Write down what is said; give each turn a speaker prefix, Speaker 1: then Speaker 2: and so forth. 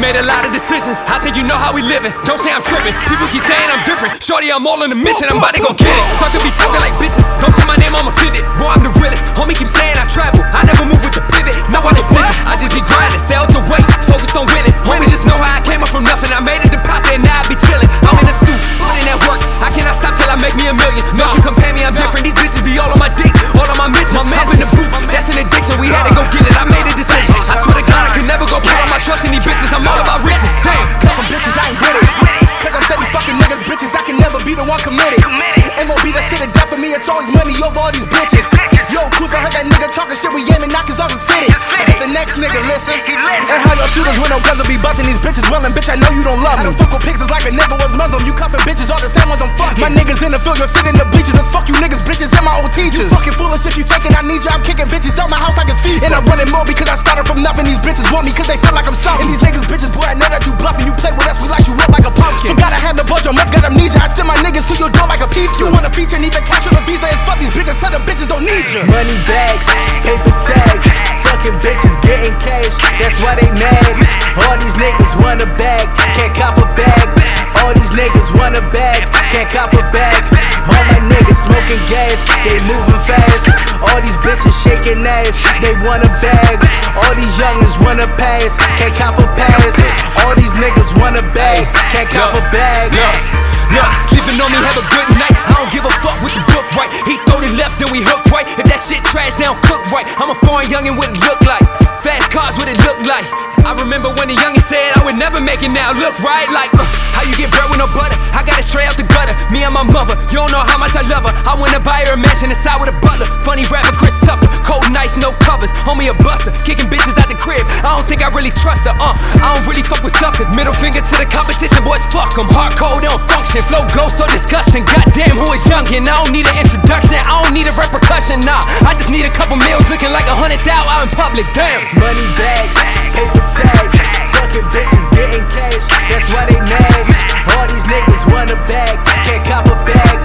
Speaker 1: made a lot of decisions. I think you know how we living. Don't say I'm tripping. People keep saying I'm different. Shorty, I'm all on the mission. I'm about to go get it. Sucker be talking like bitches. Don't say my name, I'm offended. Boy, I'm the realest. Homie keep saying I travel. I never move with the pivot. It's not why they snitching. I just be grinding. Stay out the way. Focused on winning. Homie, just know how I came up from nothing. I made a deposit and now I be chilling. I'm in the stoop, putting that work. I cannot stop till I make me $1 million. Don't you compare me, I'm different. These bitches be all on my dick. All on my mentions. Hop in the booth. That's an addiction. We had to go get it. I made a decision. I swear to God, I can never go put all my trust in these bitches. I'm all about riches. Damn.
Speaker 2: Cause some bitches I ain't with it. Cause I'm steady fucking niggas, bitches. I can never be the one committed. MOB, that's shit of death for me. It's always money over all these bitches. Yo, Cruiser heard that nigga talking shit. We aiming knockers off his fitted. I bet the next nigga listen. And how your shooters with no guns will be busting these bitches willing. Bitch, I know you don't love me. I don't fuck with pictures like a nigga was Muslim. You cuffing bitches, all the same ones I'm fucking. My niggas in the field, you're sitting in the bleachers. Let's fuck you niggas, bitches, and my old teachers. You fucking foolish if you thinking I need you. I'm kicking bitches out my house like it's feet. And I'm running more because I started from nothing. These bitches want me cause they feel like I'm something. And these niggas bitches, boy, I know that you bluffing. You play with us, we like you up like a pumpkin. So gotta have the budget, must got amnesia. I send my niggas to your door like a pizza. You want a feature, need to capture the visa. It's fuck these bitches, tell the bitches don't need you. Money bags, paper tags, fucking bitches getting cash. That's why they mad. All these niggas want a bag, can't cop a bag. All these niggas want a bag, can't cop a bag. All my niggas smoking gas, they moving fast. All these bitches shaking ass, they want a bag. All these youngins want a pass, can't cop a pass. All these niggas want a bag, can't cop a bag.
Speaker 1: Look, sleeping on me, have a good night. I don't give a fuck with the book right. He throw the left, then we hook right. If that shit trash, they don't cook right. I'm a foreign youngin' what it look like. Fast cars, what it look like. I remember when the youngin' said I would never make it, now look right. Like, how you get bread with no butter? I got it straight out the gutter. Me and my mother, you don't know how much I love her. I wanna buy her a mansion inside with a butler. Funny rapper Chris Tucker, cold nights, no covers. Homie a buster, kicking bitches out the crib. I don't think I really trust her, I don't really fuck with suckers. Middle finger to the competition, boys fuck them. Hardcore, they don't function. Flow goes so disgusting. Goddamn, who is youngin'? I don't need an introduction, I don't need a repercussion, nah. I just need a couple meals looking like 100,000 out in public, damn.
Speaker 2: Money bags, paper tags, fucking bitches getting cash. That's why they mad. All these niggas want a bag, can't cop a bag.